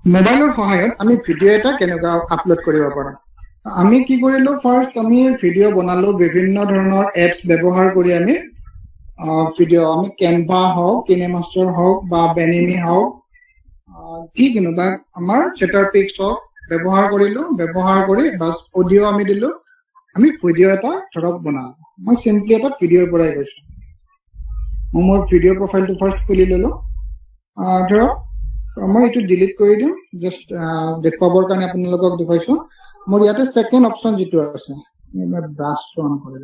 মোবাইলৰ সহায়ত আমি ভিডিঅ' এটা কেনেকৈ আপলোড কৰিব পাৰোঁ আমি কি কৰিলো ফাৰ্স্ট আমি ভিডিঅ' বনালো বিভিন্ন ধৰণৰ এপছ ব্যৱহাৰ কৰি আমি ভিডিঅ' আমি কেনভা হওক কিনেমাস্টাৰ হওক বা বেনিমি হওক যিকোনো বা আমাৰ চেটাৰপিক্স হওক ব্যৱহাৰ কৰিলো ব্যৱহাৰ কৰি বাস অডিঅ' আমি দিলো আমি ভিডিঅ' এটা ধৰক বনালো মই সিম্পলি এটা ভিডিঅ'ৰ পৰাই গৈছো মোৰ ভিডিঅ' প্ৰফাইলটো ফাৰ্স্ট খুলি ললো ধৰক মই এটো ডিলিট কৰি দিম জাস্ট দেখুৱাবৰ কাৰণে আপোনালোকক দেখাইছো মোৰ ইয়াতে সেকেন্ড অপচন যেটো আছে মই ব্ৰাছটো অন কৰিলো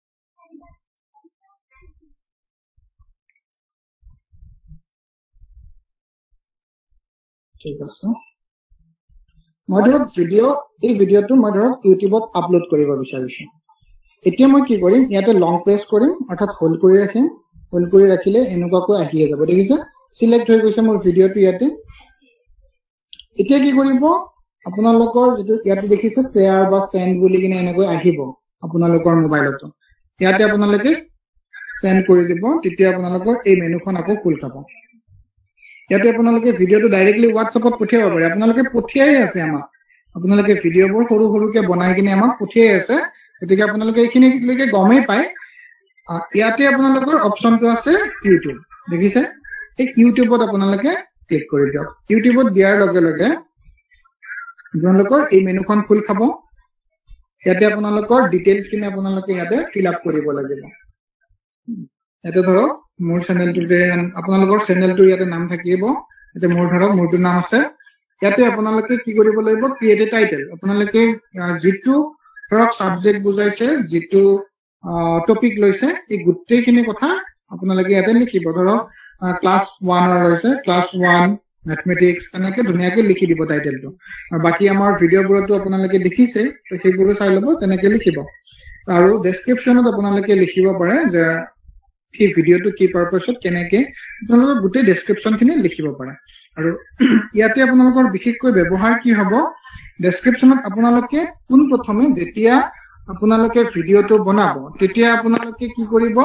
ঠিক আছে মই ধৰক এই ভিডিঅ'টো মই ধৰক ইউটিউবত আপলোড কৰিব বিচাৰিছো এতিয়া মই কি কৰিম ইয়াতে লং প্ৰেছ কৰিম অৰ্থাৎ হোল্ড কৰি ৰাখিম হোল্ড কৰি ৰাখিলে এনেকুৱাকৈ আহি যাব দেখিছে সিলেক্ট হৈ গৈছে মোৰ ভিডিঅ'টো ইয়াতে এতিয়া কি কৰিব আপোনালোকৰ যেটো ইয়াতে দেখিছে শেয়াৰ বা সেন্ড বুলি কিনে এনেকৈ আহিব আপোনালোকৰ মোবাইলতো ইয়াতে আপোনালোকে সেন্ড কৰি দিব তেতিয়া আপোনালোকৰ এই মেনুখন আকৌ খুল খাব ইয়াতে আপোনালোকে ভিডিঅ'টো ডাইৰেক্টলি WhatsAppত পঠিয়াব পাৰে আপোনালোকে পঠিয়াই আছে আমাক আপোনালোকে ভিডিঅ'বোৰ সৰু সৰুকে বনাই কিনে আমাক পঠিয়াই আছে গতিকে আপোনালোকে এইখিনিলৈকে গমেই পায় ইয়াতে আপোনালোকৰ অপচনটো আছে ইউটিউব দেখিছে এই ইউটিউবত আপোনালোকে ক্লিক কৰি দিয়ক ইউটিউবত দিয়াৰ লগে লগে আপোনালোকৰ এই মেনুখন খুল খাব ইয়াতে আপোনালোকৰ ডিটেইলছ কিনে আপোনালোকে ইয়াতে ফিল আপ কৰিব লাগিব ইয়াতে ধৰক মোৰ চেনেলটোতে আপোনালোকৰ চেনেলটো ইয়াতে নাম থাকিব ইয়াতে মোৰ ধৰক মোৰটো নাম আছে ইয়াতে আপোনালোকে কি কৰিব লাগিব ক্ৰিয়েট এ টাইটেল আপোনালোকে যেটো ধৰক সাবজেক্ট বুজাইছে যেটো টপিক লৈছে এই গোটেইখিনি কথা আপোনালোকে ইয়াতে লিখিব ধৰক ক্লাস 1 লৈছে ক্লাস 1 ম্যাথমেটিক্স এনেকে ধুনিয়াকে লিখি দিব টাইটেলটো আৰু বাকি আমাৰ ভিডিঅ'বোৰতো আপোনালোকে দেখিছে তো সেইবোৰ চাই লব তেনেকে লিখিব আৰু ডেসক্ৰিপচনত আপোনালোকে লিখিব পাৰে যে এই ভিডিঅ'টো কি পাৰপাছত কেনেকে আপোনালোকে গোটেই ডেসক্ৰিপচনখিনি লিখিব পাৰে আৰু ইয়াতে আপোনালোকৰ বিশেষকৈ ব্যৱহাৰ কি হ'ব ডেসক্ৰিপচনত আপোনালোকে পোন প্ৰথমে যেতিয়া আপোনালোকে ভিডিঅ'টো বনাব তেতিয়া আপোনালোকে কি কৰিব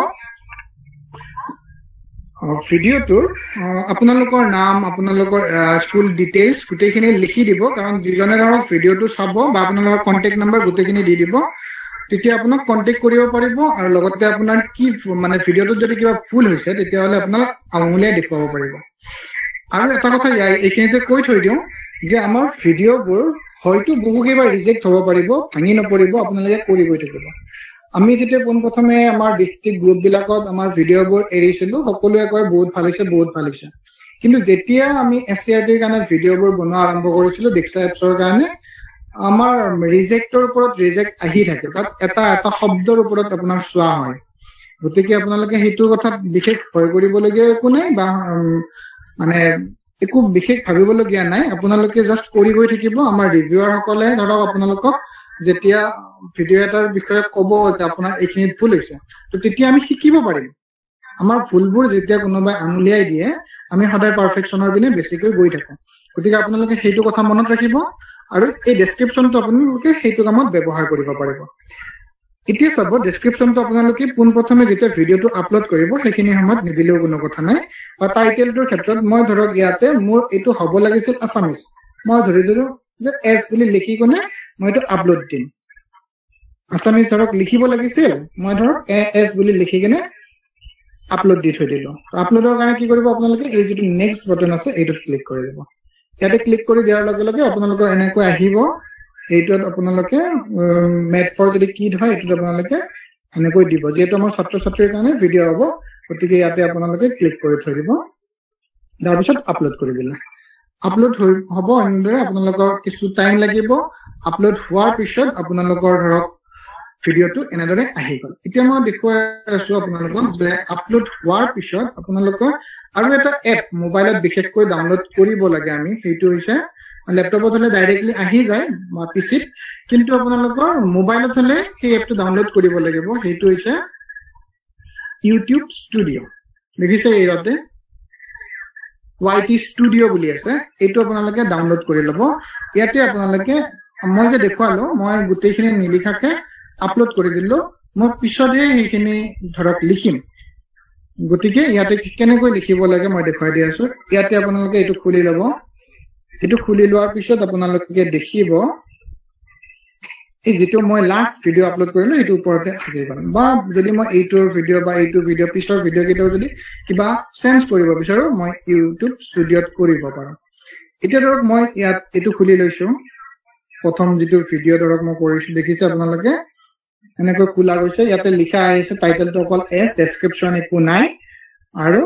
ভিডিঅ'টোৰ আপোনালোকৰ নাম আপোনালোকৰ স্কুল ডিটেইলছ গোটেইখিনি লিখি দিব কাৰণ যিজনে ধৰক ভিডিঅ'টো চাব বা আপোনালোকৰ কন্টাক্ট নম্বৰ গোটেইখিনি দি দিব তেতিয়া আপোনাক কন্টাক্ট কৰিব পাৰিব আৰু লগতে আপোনাৰ কি মানে ভিডিঅ'টোত যদি কিবা ভুল হৈছে তেতিয়া হলে আপোনাক আঙুলিয়াই দেখুৱাব পাৰিব আৰু এটা কথা এইখিনিতে কৈ থৈ দিওঁ যে আমাৰ ভিডিঅ'বোৰ হয়তো বহুকেইবাৰ ৰিজেক্ট হ'ব পাৰিব ভাঙি নপৰিব আপোনালোকে কৰি গৈ থাকিব আমি যেতিয়া পোনপ্ৰথমে আমাৰ ডিস্ট্ৰিক্ট গ্ৰুপ বিলাকত আমাৰ ভিডিঅ'বোৰ এৰিছিলো সকলোৱে কয় বহুত ভাল হৈছে কিন্তু যেতিয়া আমি এসচিআৰটিৰ কাৰণে ভিডিঅ'বোৰ বনোৱা আৰম্ভ কৰিছিলো ডিক্সা এপছৰ কাৰণে আমাৰ ৰিজেক্টৰ ওপৰত ৰিজেক্ট আহি থাকে তাত এটা শব্দৰ ওপৰত আপোনাৰ চোৱা হয় গতিকে আপোনালোকে সেইটো কথা বিশেষ ভয় কৰিবলগীয়া একো নাই বা মানে একো বিশেষ ভাবিবলগীয়া নাই আপোনালোকে জাস্ট কৰি গৈ থাকিব আমাৰ ৰিভিউৱাৰ সকলে ধৰক আপোনালোকক যেতিয়া ভিডিঅ' এটাৰ বিষয়ে ক'ব যে আপোনাৰ এইখিনিত ভুল হৈছে তো তেতিয়া আমি শিকিব পাৰিম আমাৰ ভুলবোৰ যেতিয়া কোনোবাই আঙুলিয়াই দিয়ে আমি সদায় পাৰফেকশনৰ পিনে বেছিকৈ গৈ থাকো গতিকে আপোনালোকে সেইটো কথা মনত ৰাখিব আৰু এই ডেসক্ৰিপচনটো আপোনালোকে সেইটো কামত ব্যৱহাৰ কৰিব পাৰিব এতিয়া চাব ডেসক্ৰিপচনটো আপোনালোকে পোনপ্ৰথমে যেতিয়া ভিডিঅ'টো আপলোড কৰিব সেইখিনি সময়ত নিদিলেও কোনো কথা নাই বা টাইটেলটোৰ ক্ষেত্ৰত মই ধৰক ইয়াতে মোৰ এইটো হ'ব লাগিছিল আছামিজ মই ধৰি দিলো যে এছ বুলি লিখি কোনে মই এইটো আপলোড দিম আছামিজ ধৰক লিখিব লাগিছিল মই ধৰক এছ বুলি লিখি কিনে আপলোড দি থৈ দিলো আপলোডৰ কাৰণে কি কৰিব আপোনালোকে এই যেটো নেক্সট বাটন আছে এইটোত ক্লিক কৰি দিব ইয়াতে ক্লিক কৰি দিয়াৰ লগে লগে আপোনালোকৰ এনেকৈ আহিব এইটোত আপোনালোকে মেট ফৰ যদি কি হয় এইটোত আপোনালোকে এনেকৈ দিব যেটো আমাৰ ছাত্ৰ ছাত্ৰীৰ কাৰণে ভিডিঅ' হ'ব গতিকে ইয়াতে আপোনালোকে ক্লিক কৰি থৈ দিব তাৰ পিছত আপলোড কৰি দিলে আপলোড হ'ব এনেদৰে আপোনালোকৰ কিছু টাইম লাগিব আপলোড হোৱাৰ পিছত আপোনালোকৰ ধৰক ভিডিঅ'টো এনেদৰে আহি গ'ল এতিয়া মই দেখুৱাই আছো আপোনালোকক যে আপলোড হোৱাৰ পিছত আপোনালোকৰ আৰু এটা এপ মোবাইলত বিশেষকৈ ডাউনলোড কৰিব লাগে আমি সেইটো হৈছে ল্যাপটপত হলে ডাইৰেক্টলি আহি যায় বা পিচিত কিন্তু আপোনালোকৰ মোবাইলত হলে সেই এপটো ডাউনলোড কৰিব লাগিব সেইটো হৈছে YouTube ষ্টুডিঅ দেখিছে ইয়াতে YT ষ্টুডিঅ বুলি আছে এইটো আপোনালোকে ডাউনলোড কৰি ল'ব ইয়াতে আপোনালোকে মই যে দেখুৱালো মই গোটেইখিনি নিলিখাকে আপলোড কৰি দিলো মই পিছতে সেইখিনি ধৰক লিখিম গতিকে ইয়াতে কেনেকৈ লিখিব লাগে মই দেখুৱাই দি আছো ইয়াতে আপোনালোকে এইটো খুলি ল'ব এটো খুলি লোৱাৰ পিছত আপোনালোকে দেখিব এই যেটো মই লাষ্ট ভিডিও আপলোড কৰিলো এটো ওপৰতে থাকি গল বা যদি মই এইটোৰ ভিডিও বা এইটো ভিডিও পিছৰ ভিডিও কেইটাও যদি কিবা চেঞ্জ কৰিব বিচাৰো মই ইউটিউব ষ্টুডিওত কৰিব পাৰো এতিয়া ধৰক মই ইয়াত এটো খুলি লৈছো প্ৰথম যেটো ভিডিও ধৰক মই কৰিছো দেখিছে আপোনালোকে এনেকৈ খোলা গৈছে ইয়াতে লিখা আছে টাইটেলটো অকল এছ ডেসক্ৰিপচন একো নাই আৰু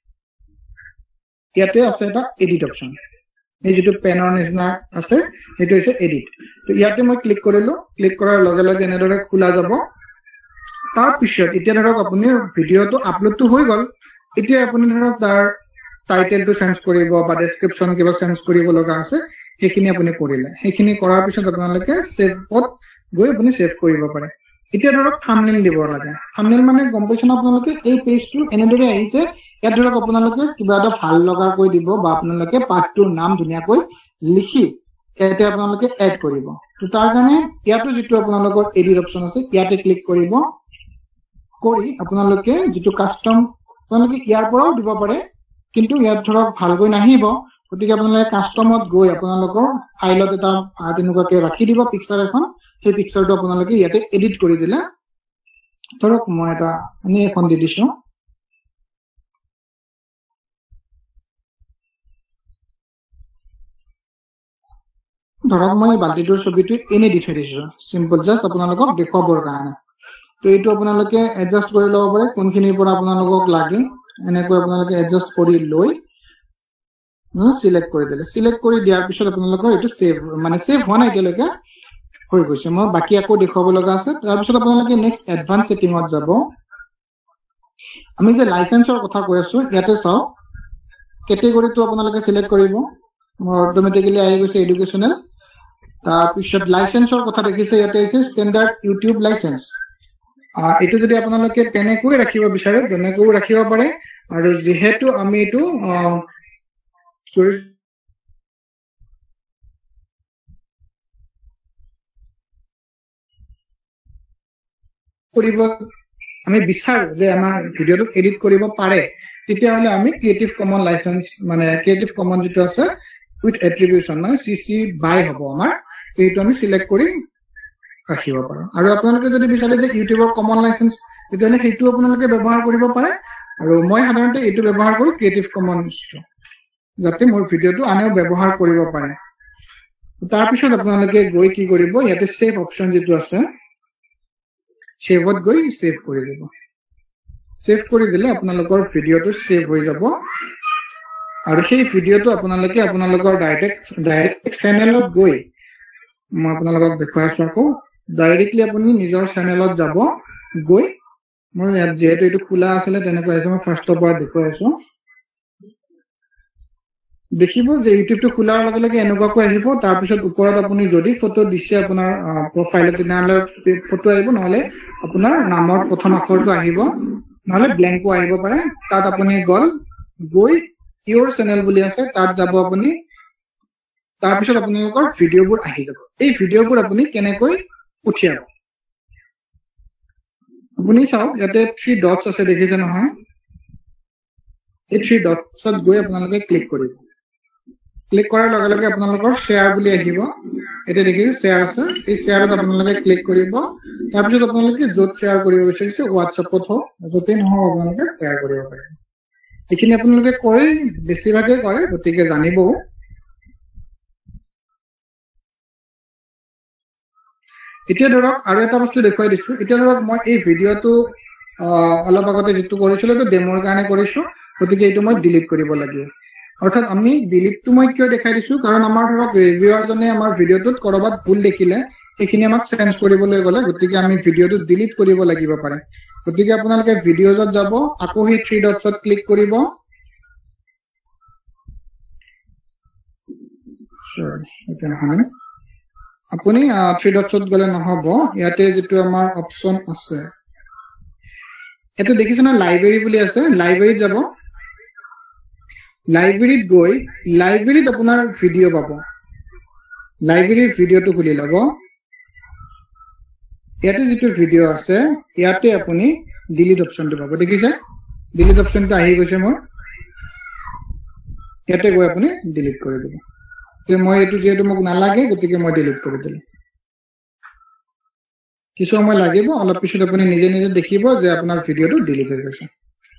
ইয়াতে আছে এটা এডিট অপচন এই যেটো পেনৰ নিচিনা আছে এটো হৈছে এডিট তো ইয়াতে মই ক্লিক কৰিলো ক্লিক কৰাৰ লগে লগে এনেদৰে খোলা যাব তাৰ পিছত এতিয়া ধৰক আপুনি ভিডিওটো আপলোডটো হৈ গল এতিয়া আপুনি ধৰক তাৰ টাইটেলটো চেঞ্জ কৰিব বা ডেসক্ৰিপচন কিবা চেঞ্জ কৰিব লগা আছে সেইখিনি আপুনি কৰিলে সেইখিনি কৰাৰ পিছত আপোনালোকে সেভত গৈ আপুনি সেভ কৰিব পাৰে এতিয়া ধৰক থাম্বনেইল দিব লাগে থাম্বনেইল মানে গম পাইছেন আপোনালোকে এই পেজটো এনেদৰে আহিছে ইয়াত ধৰক আপোনালোকে কিবা এটা ভাল লগা কৈ দিব বা আপোনালোকে পাঠটোৰ নাম ধুনিয়াকৈ লিখি ইয়াতে আপোনালোকে এড কৰিব তো তাৰ কাৰণে ইয়াতো যেটো আপোনালোকৰ এডিট অপচন আছে ইয়াতে ক্লিক কৰিব কৰি আপোনালোকে যেটো কাস্টম আপোনালোকে ইয়াৰ পৰাও দিব পাৰে কিন্তু ইয়াত ধৰক ভালকৈ নাহিব গতিকে আপোনালোকে কাস্টমত গৈ আপোনালোকৰ ফাইলত এটা তেনেকুৱাকে ৰাখি দিব পিকচাৰ এখন সেই পিকচাৰটো আপোনালোকে ইয়াতে এডিট কৰি দিলে ধৰক মই এটা এনে এখন দি দিছো ধৰক মই বাল্টিটোৰ ছবিটো এনে দি থৈ দিছো সিম্পল জাস্ট আপোনালোকক দেখুৱাবৰ কাৰণে তো এইটো আপোনালোকে এডজাস্ট কৰি ল'ব পাৰে কোনখিনিৰ পৰা আপোনালোকক লাগে এনেকৈ আপোনালোকে এডজাস্ট কৰি লৈ সিলেক্ট কৰি দিলে সিলেক্ট কৰি দিয়াৰ পিছত আপোনালোকৰ এইটো সেভ মানে সেভ হোৱা নাই এতিয়ালৈকে হৈ গৈছে মই বাকি আকৌ দেখুৱাব লগা আছে তাৰ পিছত আপোনালোকে নেক্সট এডভান্স সেটিংত যাব আমি যে লাইসেন্সৰ কথা কৈ আছো ইয়াতে চাও কেটেগৰীটো আপোনালোকে সিলেক্ট কৰিব মোৰ অটোমেটিক্যালি আহি গৈছে এডুকেশনাল তাৰ পিছত লাইসেন্সৰ কথা দেখিছে ইয়াতে আছে স্ট্যান্ডাৰ্ড ইউটিউব লাইসেন্স এটো যদি আপোনালোকে তেনেকৈ ৰাখিব বিচাৰে তেনেকৈ ৰাখিব পাৰে আৰু যেহেতু আমি এটো কৰিব আমি বিচাৰো যে আমাৰ ভিডিওটো এডিট কৰিব পাৰে তেতিয়া হলে আমি ক্ৰিয়েটিভ কমন লাইসেন্স মানে ক্ৰিয়েটিভ কমন যেটো আছে উইথ এট্ৰিবিউশন মানে সিসি বাই হ'ব আমাৰ এইটো আমি সিলেক্ট কৰি ৰাখিব পাৰো আৰু আপোনালোকে যদি বিচাৰে যে ইউটিউবৰ কমন লাইসেন্স তেতিয়াহলে সেইটো আপোনালোকে ব্যৱহাৰ কৰিব পাৰে আৰু মই সাধাৰণতে এইটো ব্যৱহাৰ কৰো ক্ৰিয়েটিভ কমনছটো যাতে মোৰ ভিডিওটো আনেও ব্যৱহাৰ কৰিব পাৰে তাৰ পিছত আপোনালোকে গৈ কি কৰিব ইয়াতে সেভ অপচন যেটো আছে সেভত গৈ সেভ কৰি দিব সেভ কৰি দিলে আপোনালোকৰ ভিডিওটো সেভ হৈ যাব আৰু সেই ভিডিওটো আপোনালোকে আপোনালোকৰ ডাইৰেক্ট চেনেলত গৈ মই আপোনালোকক দেখুৱাইছো আকৌ ডাইৰেক্টলি আপুনি নিজৰ চেনেলত যাব গৈ মোৰ ইয়াত যেহেতু এইটো খোলা আছিল তেনেকৈ আছে মই ফাৰ্ষ্টৰ পৰা দেখুৱাইছো দেখিব যে ইউটিউবটো খোলাৰ লগে লগে এনেকুৱাকৈ আহিব তাৰ পিছত ওপৰত আপুনি যদি ফটো দিছে আপোনাৰ প্ৰফাইলত তেনেহলে ফটো আহিব নহলে আপোনাৰ নামৰ প্ৰথম আখৰটো আহিব নহলে ব্ল্যাঙ্কো আহিব পাৰে তাত আপুনি গৈ ইউৰ চেনেল বুলি আছে তাত যাব আপুনি তাৰ পিছত আপোনালোকৰ ভিডিওবোৰ আহি যাব এই ভিডিওবোৰ আপুনি কেনেকৈ উঠিয়াব আপুনি চাওক ইয়াতে 3 ডটস আছে দেখিছে নহয় এই 3 ডটসত গৈ আপোনালোকে ক্লিক কৰিব ক্লিক কৰাৰ লগে লগে আপোনালোকৰ শেয়াৰ বুলি আহিব এটা দেখিছে শেয়াৰ আছে এই শেয়াৰত আপোনালোকে ক্লিক কৰিব তাৰ পিছত আপোনালোকে য'ত শেয়াৰ কৰিব বিচাৰিছে WhatsAppত হওক য'তে নহওক আপোনালোকে শেয়াৰ কৰিব পাৰে এইখিনি আপোনালোকে কৰে বেছিভাগে কৰে গতিকে জানিব এতিয়া ধৰক আৰু এটা বস্তু দেখুৱাই দিছো এতিয়া ধৰক মই এই ভিডিওটো অলপ আগতে যেটো কৰিছিলো তো ডেমোৰ কাৰণে কৰিছো গতিকে এইটো মই ডিলিট কৰিব লাগিব অৰ্থাৎ আমি ডিলিটটো মই কিয় দেখাই দিছো কাৰণ আমাৰ ধৰক ৰিভিউৱাৰ জনে আমাৰ ভিডিওটোত কৰবাত ভুল দেখিলে এইখিনি আমাক চেঞ্জ কৰিবলৈ গলে গতিকে আমি ভিডিওটো ডিলিট কৰিব লাগিব পাৰে গতিকে আপোনালোকে ভিডিওজত যাব আকৌ সেই 3 ডটসত ক্লিক কৰিব এটা নহয় আপুনি 3 ডটসত গলে নহব ইয়াতে যেটো আমাৰ অপচন আছে এটো দেখিছে না লাইব্ৰেৰী বুলি আছে লাইব্ৰেৰীত যাব লাইব্ৰেৰীত গৈ লাইব্ৰেৰীত আপোনাৰ ভিডিও পাব লাইব্ৰেৰীৰ ভিডিওটো খুলি লব ইয়াতে যেটো ভিডিও আছে ইয়াতে আপুনি ডিলিট অপচনটো পাব দেখিছে ডিলিট অপচনটো আহি গৈছে মোৰ ইয়াতে গৈ আপুনি ডিলিট কৰি দিব যে মই এইটো যেহেতু মোক নালাগে গতিকে মই ডিলিট কৰি দিলোঁ কিছু সময় লাগিব অলপ পিছত আপুনি নিজে নিজে দেখিব যে আপোনাৰ ভিডিওটো ডিলিট হৈ গৈছে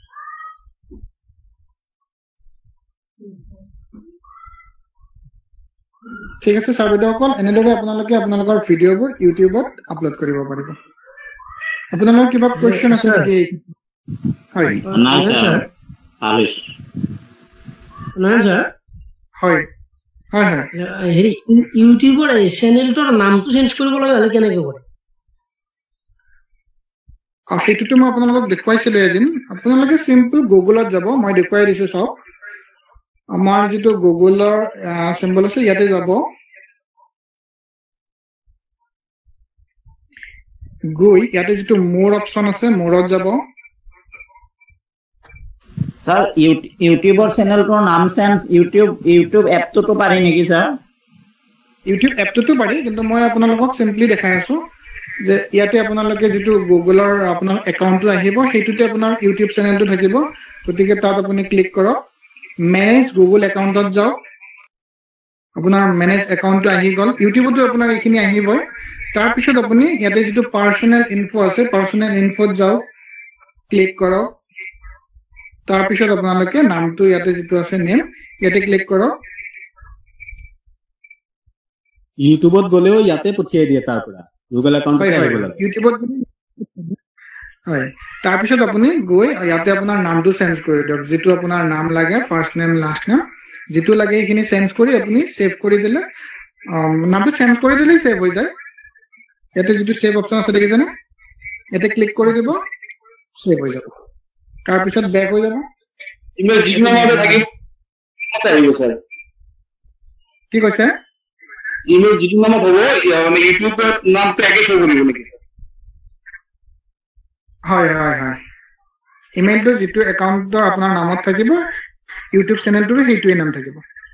ঠিক আছে ছাৰ বাইদেউসকল এনেদৰে আপোনালোকে আপোনালোকৰ ভিডিঅ'বোৰ ইউটিউবত আপলোড কৰিব পাৰিব আপোনালোকৰ কিবা কোৱেশ্চন আছে নেকি হয় নাই স্যাৰ আলিশ নায়ান স্যাৰ হয় হয় হয় হেৰি ইউটিউবৰ এই চেনেলটোৰ নামটো চেঞ্জ কৰিব লাগে হলে কেনেকৈ কৰে সেইটোতো মই আপোনালোকক দেখুৱাইছিলোঁ এদিন আপোনালোকে চিম্পল গুগলত যাব মই দেখুৱাই দিছোঁ চাওক আমাৰ যেটো গুগলৰ সিম্বল আছে ইয়াতে যাব গৈ ইয়াতে যেটো মোৰ অপচন আছে মোৰত যাব স্যার ইউটিউবৰ চেনেলটোৰ নাম চেঞ্জ ইউটিউব এপটো পাৰি নেকি স্যার ইউটিউব এপটোতো পাৰি কিন্তু মই আপোনালোকক সিম্পলি দেখাই আছো যে ইয়াতে আপোনালোকে যেটো গুগলৰ আপোনাৰ একাউণ্টটো আহিব সেইটোতে আপোনাৰ ইউটিউব চেনেলটো থাকিব গতিকে তাত আপুনি ক্লিক কৰক মেনেজ গুগল একাউণ্টত যাওক আপোনাৰ মেনেজ একাউণ্টটো আহি গ'ল ইউটিউবতো আপোনাৰ এইখিনি আহিবই তাৰ পিছত আপুনি ইয়াতে যেটো পাৰ্সোনেল ইনফো আছে পাৰ্সোনেল ইনফোত যাওক ক্লিক কৰক তাৰ পিছত আপোনালোকে নামটো ইয়াতে যেটো আছে নেম ইয়াতে ক্লিক কৰক ইউটিউবত গলেও ইয়াতে পঠিয়াই দিয়ে তাৰ পৰা গুগল একাউণ্টত আহিব লাগে ইউটিউবত হয় তাৰ পিছত আপুনি গৈ ইয়াতে আপোনাৰ নামটো চেঞ্জ কৰি দিয়ক যেটো আপোনাৰ নাম লাগে ফাৰ্স্ট নেম লাষ্ট নেম যেটো লাগে এইখিনি চেঞ্জ কৰি আপুনি সেভ কৰি দিলে নামটো চেঞ্জ কৰি দিলে সেভ হৈ যায় ইয়াতে যেটো সেভ অপচন আছে দেখিছেনে ইয়াতে ক্লিক কৰি দিব সেভ হৈ যাব তাৰ পিছত বেক হৈ যাব ইমেল যিটো নামতে থাকিব মতে আহিব স্যাৰ কি কৈছে ইমেল যিটো নামত হ'ব মানে ইউটিউবৰ নামটো একে হৈ গ'ল নেকি স্যাৰ হয় হয় হয় ইমেইলটো যেটো একাউণ্টৰ আপোনাৰ নামত থাকিব ইউটিউব চেনেলটোৰ সেইটোৱে নাম থাকিব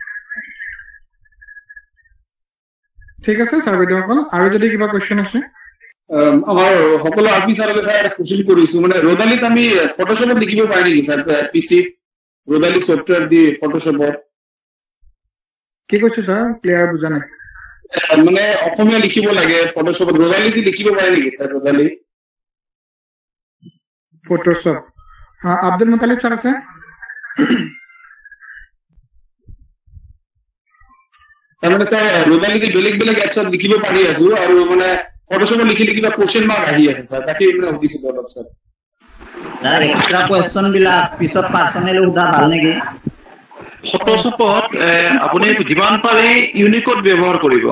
ঠিক আছে ছাৰ বাইদেউসকল আৰু যদি কিবা কোৱেশ্চন আছে আমাৰ সকলো আৰপি ছাৰকে স্যাৰ কোৱেশ্চন কৰিছো মানে ৰদালিত আমি ফটোশ্বপত লিখিব পাৰি নেকি স্যাৰ পিসি ৰদালি সফটওয়্যাৰ দি ফটোশ্বপত কি কৈছে ছাৰ ক্লিয়াৰ বুজা নাই মানে অসমীয়া লিখিব লাগে ফটোশ্বপত ৰদালি দি লিখিব পাৰি নেকি sir Rodali Photoshop Abdul Mutalib sir আছে তাৰমানে স্যাৰ ৰদালিতে বেলেগ বেলেগ এপছত লিখিব পাৰি আছো আৰু মানে ফটোশ্বপত লিখিলে কিবা কোৱেশ্চন মাৰ্ক আহি আছে স্যাৰ তাকে মানে সুধিছো অলপ স্যাৰ স্যার এক্সট্রা কোয়েশ্চন বিলাক পিছত পার্সোনালি উঠা ভাল নেকি ফটোশ্বপত আপুনি যিমান পাৰে ইউনিকোড ব্যৱহাৰ কৰিব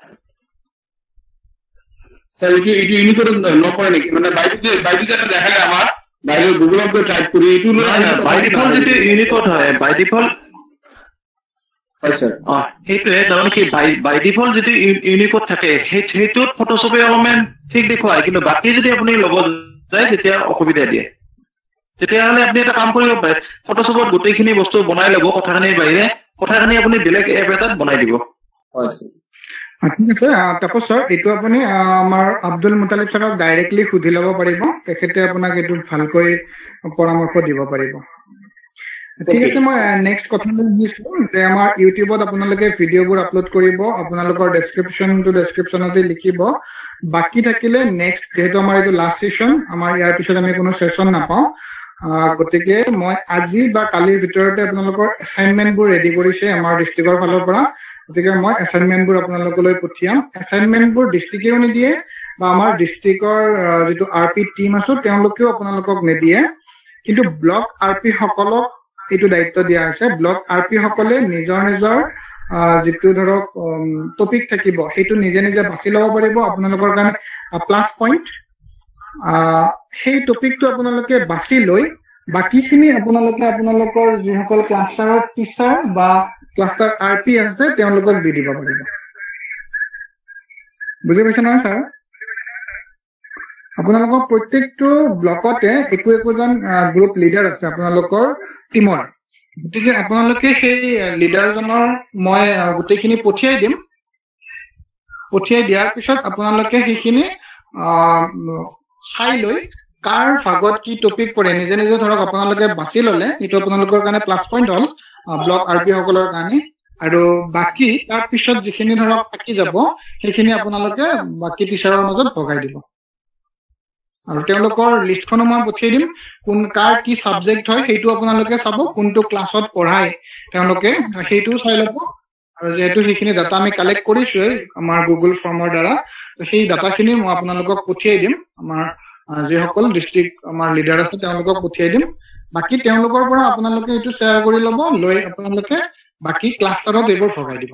স্যার এইটো ইউনিকোড নপৰে নেকি মানে বাইটো যেটা দেখালে আমাৰ বাইরে গুগলত গৈ টাইপ কৰি এইটো বাই ডিফল্ট যেটো ইউনিকোড হয় বাই ডিফল্ট হয় স্যার সেইটোৱে তাৰমানে কি বাই ডিফল্ট যেটো ইউনিকোড থাকে সেইটোত ফটোশ্বপে অলপমান ঠিক দেখুৱায় কিন্তু বাকি যদি আপুনি ল'ব যায় তেতিয়া অসুবিধা দিয়ে তেতিয়াহ'লে আপুনি এটা কাম কৰিব পাৰে ফটোশ্বপত গোটেইখিনি বস্তু বনাই ল'ব কথাখিনিৰ বাহিৰে কথাখিনি আপুনি বেলেগ এপ এটাত বনাই দিব হয় ঠিক আছে তাপস ছাৰ এইটো আপুনি আমাৰ আব্দুল মুতালিব ছাৰক ডাইৰেক্টলি সুধি ল'ব পাৰিব তেখেতে আপোনাক এইটো ভালকৈ পৰামৰ্শ দিব পাৰিব ঠিক আছে মই নেক্সট কথা আহিছো যে আমাৰ ইউটিউবত আপোনালোকে ভিডিঅ'বোৰ আপলোড কৰিব আপোনালোকৰ ডেছক্ৰিপশ্যনতে লিখিব বাকি থাকিলে নেক্সট যেহেতু আমাৰ এইটো লাষ্ট সেশন আমাৰ ইয়াৰ পিছত আমি কোনো সেশন নাপাওঁ গতিকে মই আজি বা কালিৰ ভিতৰতে আপোনালোকৰ এছাইনমেণ্টবোৰ ৰেডি কৰিছে আমাৰ ডিষ্ট্ৰিক্টৰ ফালৰ পৰা গতিকে মই এছাইনমেণ্টবোৰ আপোনালোকলৈ পঠিয়াম এছাইনমেণ্টবোৰ ডিষ্ট্ৰিক্টেও নিদিয়ে বা আমাৰ ডিষ্ট্ৰিক্টৰ যেটো আৰপি টিম আছে তেওঁলোকেও আপোনালোকক নিদিয়ে কিন্তু ব্লক আৰপি সকলক এইটো দায়িত্ব দিয়া আছে ব্লক আৰপি সকলে নিজৰ নিজৰ যেটো ধৰক টপিক থাকিব সেইটো নিজে নিজে বাছি ল'ব পাৰিব আপোনালোকৰ কাৰণে প্লাছ পইণ্ট সেই টপিকটো আপোনালোকে বাছি লৈ বাকিখিনি আপোনালোকৰ যিসকল ক্লাষ্টাৰৰ টিচাৰ বা ক্লাষ্টাৰ আৰপি আছে তেওঁলোকক দি দিব পাৰিব বুজি পাইছে নহয় ছাৰ আপোনালোকৰ প্ৰত্যেকটো ব্লকতে একোজন গ্ৰুপ লিডাৰ আছে আপোনালোকৰ টিমৰ গতিকে আপোনালোকে সেই লিডাৰজনৰ মই গোটেইখিনি পঠিয়াই দিম পঠিয়াই দিয়াৰ পিছত আপোনালোকে সেইখিনি চাই লৈ কাৰ ভাগত কি টপিক পৰে নিজে নিজে ধৰক আপোনালোকে বাছি ল'লে এইটো আপোনালোকৰ কাৰণে প্লাছ পইণ্ট হ'ল ব্লক আৰপি সকলৰ কাৰণে আৰু বাকি তাৰ পিছত যিখিনি ধৰক থাকি যাব সেইখিনি আপোনালোকে বাকি টিচাৰৰ মাজত ভগাই দিব আৰু তেওঁলোকৰ লিষ্টখন মই পঠিয়াই দিম কোন কাৰ কি সাবজেক্ট হয় সেইটো আপোনালোকে চাব কোনটো ক্লাছত পঢ়ায় তেওঁলোকে সেইটো চাই ল'ব আৰু যেহেতু সেইখিনি ডাটা আমি কালেক্ট কৰিছো আমাৰ গুগল ফৰ্মৰ দ্বাৰা সেই ডাটাখিনি মই আপোনালোকক পঠিয়াই দিম আমাৰ যিসকল ডিস্ট্ৰিক্ট আমাৰ লিডাৰ আছে তেওঁলোকক পঠিয়াই দিম বাকি তেওঁলোকৰ পৰা আপোনালোকে এইটো শ্বেয়াৰ কৰি ল'ব লৈ আপোনালোকে বাকি ক্লাষ্টাৰত এইবোৰ ভগাই দিব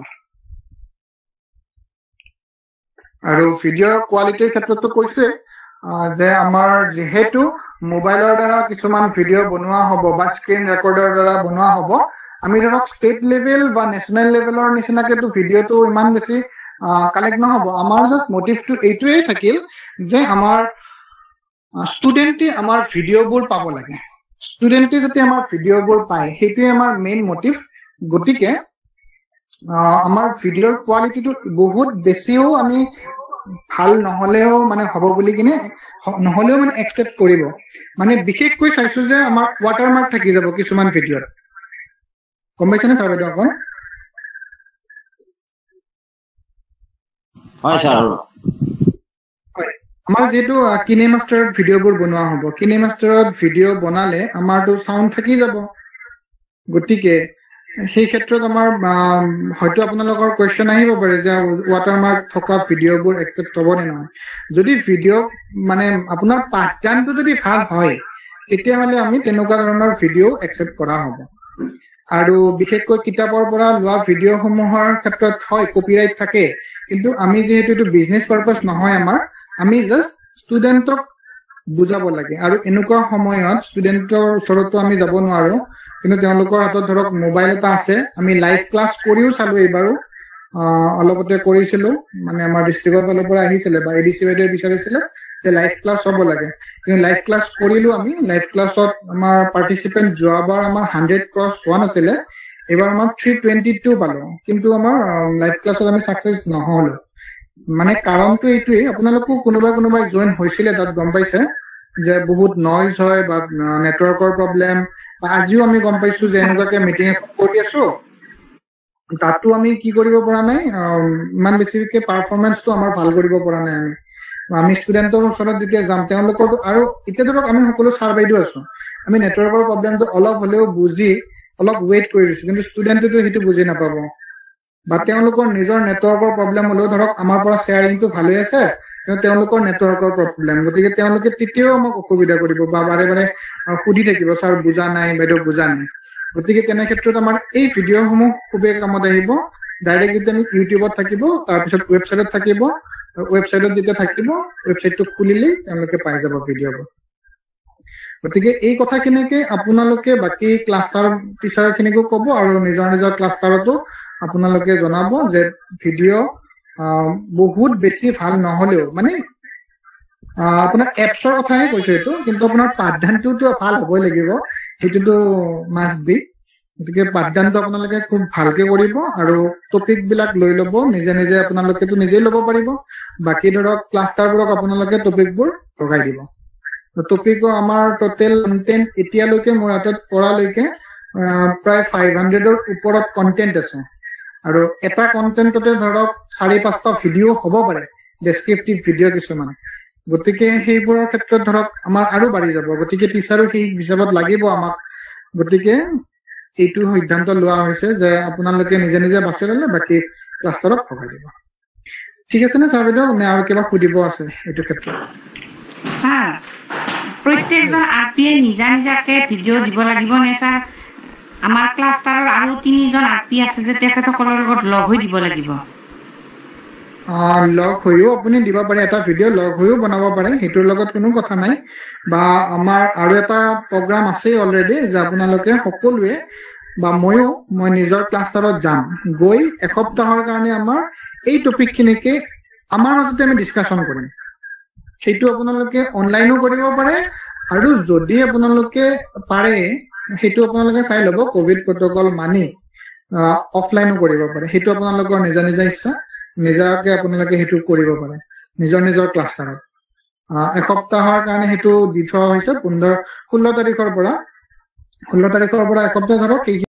আৰু ভিডিঅ' কোৱালিটিৰ ক্ষেত্ৰতো কৈছে যে আমাৰ যেহেতু মোবাইলৰ দ্বাৰা কিছুমান ভিডিঅ' বনোৱা হ'ব বা স্ক্ৰীন ৰেকৰ্ডৰ দ্বাৰা বনোৱা হ'ব আমি ধৰক ষ্টেট লেভেল বা নেশ্যনেল লেভেলৰ নিচিনাকেতো ভিডিঅ'টো ইমান বেছি কালেক্ট নহ'ব আমাৰ জাষ্ট মটিভটো এইটোৱেই থাকিল যে আমাৰ ষ্টুডেণ্টে আমাৰ ভিডিঅ'বোৰ পাব লাগে ষ্টুডেণ্টে যাতে আমাৰ ভিডিঅ'বোৰ পায় সেইটোৱে আমাৰ মেইন মটিভ গতিকে আমাৰ ভিডিঅ'ৰ কোৱালিটিটো বহুত বেছিও আমি ভাল নহলেও মানে হ'ব বুলি কিনে নহলেও মানে একচেপ্ট কৰিব মানে বিশেষকৈ চাইছো যে আমাৰ ৱাটাৰমাৰ্ক থাকি যাব কিছুমান ভিডিঅ'ত গম পাইছেনে ছাৰ বাইদেউ অকণ হয় ছাৰ আমাৰ যেহেতু কিনেমাষ্টাৰত ভিডিঅ'বোৰ বনোৱা হ'ব কিনেমাষ্টাৰত ভিডিঅ' বনালে আমাৰতো চাউণ্ড থাকি যাব গতিকে সেই ক্ষেত্ৰত আমাৰ হয়তো আপোনালোকৰ কোৱেশ্চন আহিব পাৰে যে ৱাটাৰমাৰ্ক থকা ভিডিঅ'বোৰ একচেপ্ট হ'ব নে নহয় যদি ভিডিঅ' মানে আপোনাৰ পাঠদানটো যদি ভাল হয় তেতিয়াহ'লে আমি তেনেকুৱা ধৰণৰ ভিডিঅ' একচেপ্ট কৰা হ'ব আৰু বিশেষকৈ কিতাপৰ পৰা লোৱা ভিডিঅ'সমূহৰ ক্ষেত্ৰত হয় কপিৰাইট থাকে কিন্তু আমি যিহেতু এইটো বিজনেছ পাৰপাছ নহয় আমাৰ আমি জাষ্ট ষ্টুডেণ্টক বুজাব লাগে আৰু এনেকুৱা সময়ত ষ্টুডেণ্টৰ ওচৰতো আমি যাব নোৱাৰো কিন্তু তেওঁলোকৰ হাতত ধৰক মোবাইল এটা আছে আমি লাইভ ক্লাছ কৰিও চালো এইবাৰো অলপতে কৰিছিলো মানে আমাৰ ডিষ্ট্ৰিক্টৰ ফালৰ পৰা আহিছিলে বা এডিচি বাইদেৱে বিচাৰিছিলে যে লাইভ ক্লাছ হ'ব লাগে কিন্তু লাইভ ক্লাছ কৰিলো আমি লাইভ ক্লাছত আমাৰ পাৰ্টিচিপেণ্ট যোৱাবাৰ আমাৰ 100 ক্ৰছ হোৱা নাছিলে এইবাৰ আমাৰ 322 পালো কিন্তু আমাৰ লাইভ ক্লাছত আমি সাকসেছ নহ'লো মানে কাৰণটো এইটোৱে আপোনালোকো কোনোবাই জইন হৈছিলে তাত গম পাইছে যে বহুত নইজ হয় বা নেটৱৰ্কৰ প্ৰব্লেম বা আজিও আমি গম পাইছো যে এনেকুৱাকে মিটিং কৰি আছো তাতো আমি কি কৰিব পৰা নাই ইমান বেছিকে পাৰফৰ্মেন্সটো আমাৰ ভাল কৰিব পৰা নাই আমি ষ্টুডেণ্টৰ ওচৰত যেতিয়া যাম তেওঁলোকৰ আৰু এতিয়া ধৰক আমি সকলো ছাৰ বাইদেউ আছো আমি নেটৱৰ্কৰ প্ৰব্লেমটো অলপ হ'লেও বুজি অলপ ৱেইট কৰি দিছো কিন্তু ষ্টুডেণ্টেতো সেইটো বুজি নাপাব বা তেওঁলোকৰ নিজৰ নেটৱৰ্কৰ প্ৰব্লেম হ'লেও ধৰক আমাৰ পৰা শ্বেয়াৰিংটো ভালে আছে কিন্তু তেওঁলোকৰ নেটৱৰ্কৰ প্ৰব্লেম গতিকে তেওঁলোকে তেতিয়াও আমাক অসুবিধা কৰিব বা বাৰে বাৰে সুধি থাকিব ছাৰ বুজা নাই বাইদেউ বুজা নাই গতিকে তেনে ক্ষেত্ৰত আমাৰ এই ভিডিঅ'সমূহ খুবেই কামত আহিব ডাইৰেক্ট যেতিয়া আমি ইউটিউবত থাকিব তাৰপিছত ৱেবছাইটত থাকিব ৱেবছাইটত যেতিয়া থাকিব ৱেবছাইটটো খুলিলেই তেওঁলোকে পাই যাব ভিডিঅ'বোৰ গতিকে এই কথাখিনিকে আপোনালোকে বাকী ক্লাষ্টাৰ টিচাৰখিনিকো ক'ব আৰু নিজৰ নিজৰ ক্লাষ্টাৰতো আপোনালোকে জনাব যে ভিডিঅ' বহুত বেছি ভাল নহ'লেও মানে আপোনাৰ এপছৰ কথাহে কৈছো এইটো কিন্তু আপোনাৰ পাঠদানটোতো ভাল হ'বই লাগিব সেইটোতো মাষ্ট বি গতিকে পাঠদানটো আপোনালোকে খুব ভালকে কৰিব আৰু টপিক বিলাক লৈ ল'ব নিজে নিজে আপোনালোকেতো নিজেই ল'ব পাৰিব বাকী ধৰক ক্লাষ্টাৰবোৰক আপোনালোকে টপিকবোৰ ভগাই দিব টপিকৰ আমাৰ টোটেল কণ্টেণ্ট এতিয়ালৈকে মোৰ হাতত পৰালৈকে প্ৰায় 500ৰ ওপৰত কণ্টেণ্ট আছে আৰু এটা কণ্টেণ্টতে ধৰক 4-5টা ভিডিঅ' হ'ব পাৰে ডেছক্ৰিপটিভ ভিডিঅ' কিছুমান গতিকে সেইবোৰৰ ক্ষেত্ৰত ধৰক আমাৰ আৰু বাঢ়ি যাব গতিকে টিচাৰো সেই হিচাপত লাগিব আমাক গতিকে এইটো সিদ্ধান্ত লোৱা হৈছে যে আপোনালোকে নিজে নিজে বাছি ল'লে বাকী ক্লাষ্টাৰত ভগাই দিব ঠিক আছে নে ছাৰ বাইদেউ নে আৰু কিবা সুধিব আছে এইটো ক্ষেত্ৰত ছাৰ প্ৰত্যেকজন আৰপিয়ে নিজা নিজাকে ভিডিঅ' দিব লাগিব নে ছাৰ আমাৰ ক্লাষ্টাৰৰ আৰু 3জন আৰপি আছে যে তেখেতসকলৰ লগত লগ হৈ দিব লাগিব লগ হৈও আপুনি দিব পাৰে এটা ভিডিঅ' লগ হৈও বনাব পাৰে সেইটোৰ লগত কোনো কথা নাই বা আমাৰ আৰু এটা প্ৰগ্ৰাম আছে অলৰেডি যে আপোনালোকে সকলোৱে বা মই নিজৰ ক্লাষ্টাৰত যাম গৈ এসপ্তাহৰ কাৰণে আমাৰ এই টপিকখিনিকে আমাৰ মাজতে আমি ডিছকাশ্যন কৰিম সেইটো আপোনালোকে অনলাইনো কৰিব পাৰে আৰু যদি আপোনালোকে পাৰে সেইটো আপোনালোকে চাই ল'ব কোভিড প্ৰট'কল মানি অফলাইনো কৰিব পাৰে সেইটো আপোনালোকৰ নিজা নিজা ইচ্ছা নিজাকে আপোনালোকে সেইটো কৰিব পাৰে নিজৰ নিজৰ ক্লাষ্টাৰত এসপ্তাহৰ কাৰণে সেইটো দি থোৱা হৈছে 16 তাৰিখৰ পৰা এসপ্তাহ ধৰক